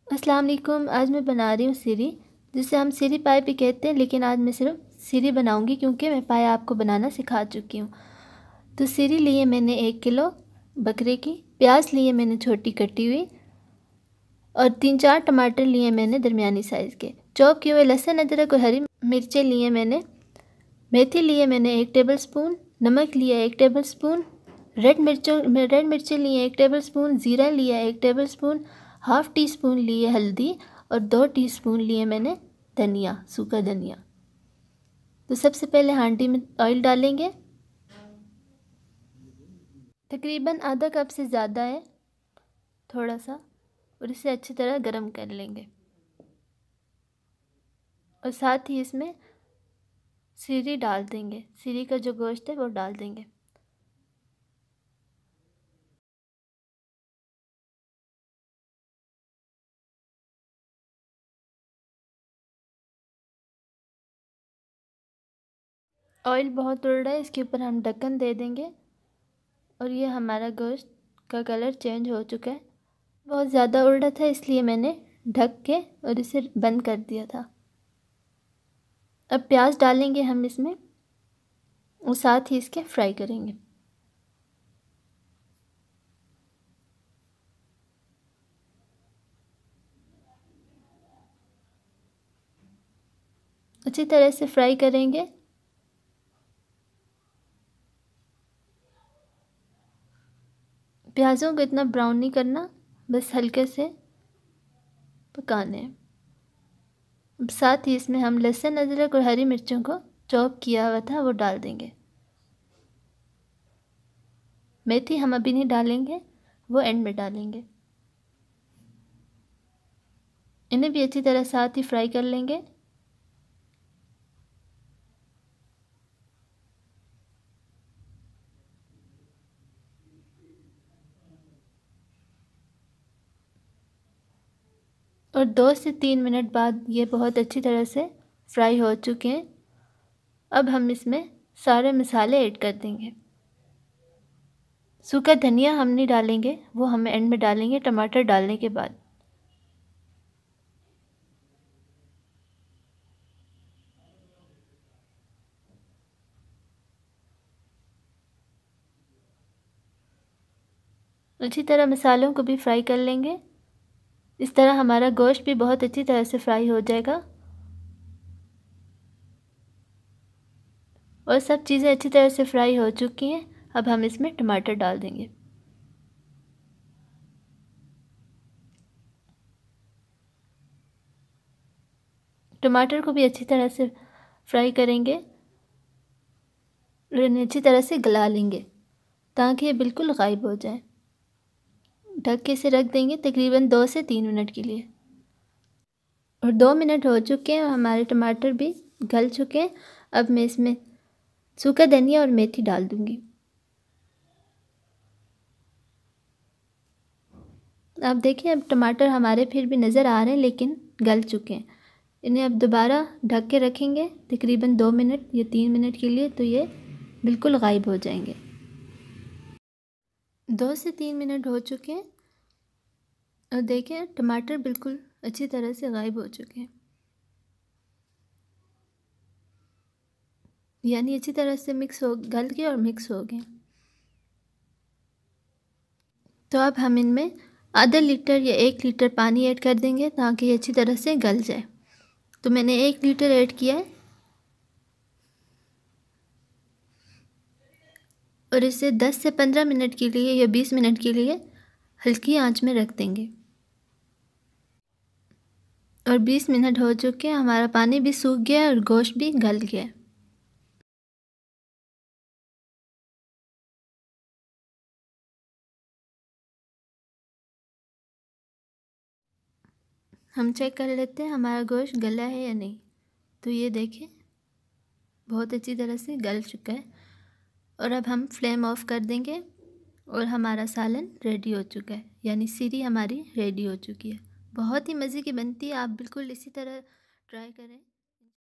अस्सलाम वालेकुम। आज मैं बना रही हूँ सीरी, जिसे हम सीरी पाए भी कहते हैं, लेकिन आज मैं सिर्फ सीरी बनाऊँगी क्योंकि मैं पाया आपको बनाना सिखा चुकी हूँ। तो सीरी लिए मैंने 1 किलो बकरे की, प्याज लिए मैंने छोटी कटी हुई, और 3-4 टमाटर लिए मैंने दरमियानी साइज़ के। चॉप किए हुए लहसुन, अदरक और हरी मिर्चें लिए मैंने। मेथी लिए मैंने 1 टेबलस्पून, नमक लिया 1 टेबलस्पून, रेड मिर्चें लिए 1 टेबलस्पून, ज़ीरा लिया 1 टेबलस्पून, हाफ़ टी स्पून लिए हल्दी, और 2 टीस्पून लिए मैंने धनिया, सूखा धनिया। तो सबसे पहले हांडी में ऑयल डालेंगे, तकरीबन आधा कप से ज़्यादा है थोड़ा सा, और इसे अच्छी तरह गरम कर लेंगे। और साथ ही इसमें सीरी डाल देंगे, सीरी का जो गोश्त है वो डाल देंगे। ऑयल बहुत उड़ रहा है, इसके ऊपर हम ढक्कन दे देंगे, और ये हमारा गोश्त का कलर चेंज हो चुका है। बहुत ज़्यादा उड़ रहा था इसलिए मैंने ढक के और इसे बंद कर दिया था। अब प्याज डालेंगे हम इसमें, और साथ ही इसके फ्राई करेंगे। अच्छी तरह से फ्राई करेंगे। प्याज़ों को इतना ब्राउन नहीं करना, बस हल्के से पकाने हैं। अब साथ ही इसमें हम लहसुन, अदरक और हरी मिर्चों को चॉप किया हुआ था वो डाल देंगे। मेथी हम अभी नहीं डालेंगे, वो एंड में डालेंगे। इन्हें भी अच्छी तरह साथ ही फ्राई कर लेंगे। और 2 से 3 मिनट बाद ये बहुत अच्छी तरह से फ्राई हो चुके हैं। अब हम इसमें सारे मसाले ऐड कर देंगे। सूखा धनिया हम नहीं डालेंगे, वो हम एंड में डालेंगे टमाटर डालने के बाद। अच्छी तरह मसालों को भी फ्राई कर लेंगे। इस तरह हमारा गोश्त भी बहुत अच्छी तरह से फ्राई हो जाएगा, और सब चीज़ें अच्छी तरह से फ्राई हो चुकी हैं। अब हम इसमें टमाटर डाल देंगे। टमाटर को भी अच्छी तरह से फ्राई करेंगे और इन्हें अच्छी तरह से गला लेंगे ताकि ये बिल्कुल गायब हो जाए। ढक के इसे रख देंगे तकरीबन 2 से 3 मिनट के लिए। और 2 मिनट हो चुके हैं, हमारे टमाटर भी गल चुके हैं। अब मैं इसमें सूखा धनिया और मेथी डाल दूंगी। आप देखिए, अब टमाटर हमारे फिर भी नज़र आ रहे हैं लेकिन गल चुके हैं। इन्हें अब दोबारा ढक के रखेंगे तकरीबन 2 मिनट या 3 मिनट के लिए, तो ये बिल्कुल गायब हो जाएंगे। 2 से 3 मिनट हो चुके हैं, और देखिए टमाटर बिल्कुल अच्छी तरह से गायब हो चुके हैं, यानी अच्छी तरह से गल के और मिक्स हो गए। तो अब हम इनमें आधा लीटर या 1 लीटर पानी ऐड कर देंगे ताकि ये अच्छी तरह से गल जाए। तो मैंने 1 लीटर ऐड किया है, और इसे 10 से 15 मिनट के लिए या 20 मिनट के लिए हल्की आंच में रख देंगे। और 20 मिनट हो चुके हैं, हमारा पानी भी सूख गया है और गोश्त भी गल गया है। हम चेक कर लेते हैं हमारा गोश्त गला है या नहीं। तो ये देखें, बहुत अच्छी तरह से गल चुका है। और अब हम फ्लेम ऑफ कर देंगे, और हमारा सालन रेडी हो चुका है, यानी सीरी हमारी रेडी हो चुकी है। बहुत ही मज़े की बनती है, आप बिल्कुल इसी तरह ट्राई करें।